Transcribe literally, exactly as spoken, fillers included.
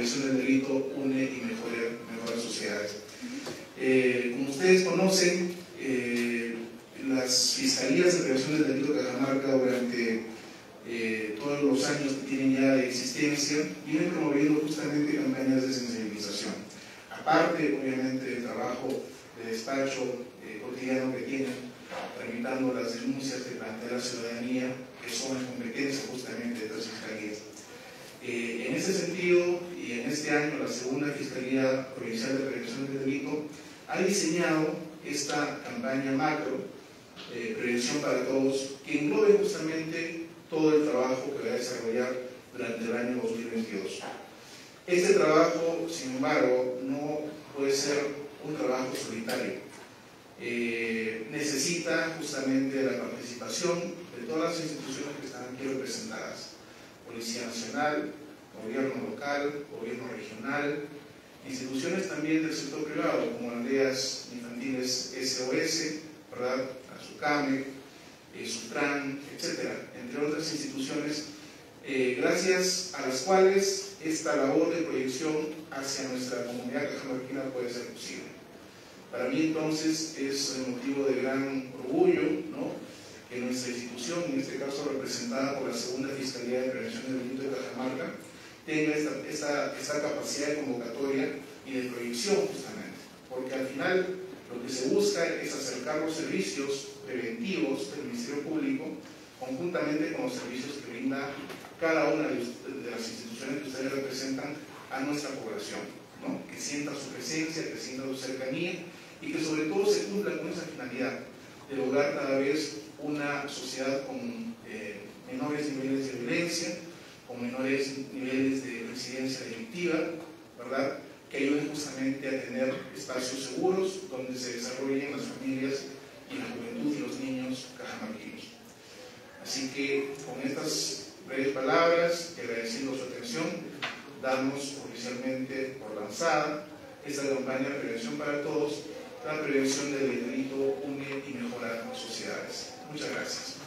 prevención del delito une y mejora, mejora sociedades. Eh, como ustedes conocen, eh, las fiscalías de prevención del delito de Cajamarca durante eh, todos los años que tienen ya de existencia vienen promoviendo justamente campañas de sensibilización. Aparte, obviamente, del trabajo de despacho eh, cotidiano que tienen, tramitando las denuncias que plantea la ciudadanía, que son en competencia justamente de estas fiscalías. Eh, en ese sentido, y en este año, la segunda Fiscalía Provincial de Prevención del Delito ha diseñado esta campaña macro, eh, Prevención para Todos, que englobe justamente todo el trabajo que va a desarrollar durante el año dos mil veintidós. Este trabajo, sin embargo, no puede ser un trabajo solitario. Eh, necesita justamente la participación de todas las instituciones que están aquí representadas: Policía Nacional, Gobierno Local, Gobierno Regional, instituciones también del sector privado, como aldeas infantiles S O S, ¿verdad? Azucame, eh, Sutran, etcétera, entre otras instituciones, eh, gracias a las cuales esta labor de proyección hacia nuestra comunidad cajamarquina puede ser posible. Para mí, entonces, es un motivo de gran orgullo, ¿no?, que nuestra institución, en este caso representada por la segunda Fiscalía de Prevención del Delito de Cajamarca, tenga esta, esta, esta capacidad de convocatoria y de proyección, justamente, porque al final lo que se busca es acercar los servicios preventivos del Ministerio Público conjuntamente con los servicios que brinda cada una de, de las instituciones que ustedes representan a nuestra población, ¿no?, que sienta su presencia, que sienta su cercanía y que sobre todo se cumpla con esa finalidad de lograr cada vez una sociedad con eh, menores niveles de violencia, con menores niveles de reincidencia delictiva, ¿verdad?, que ayuden justamente a tener espacios seguros donde se desarrollen las familias y la juventud y los niños cajamarquinos. Así que con estas breves palabras y agradeciendo su atención, damos oficialmente por lanzada esta campaña de prevención para todos, la prevención del delito une y mejora sociedades. Muchas gracias.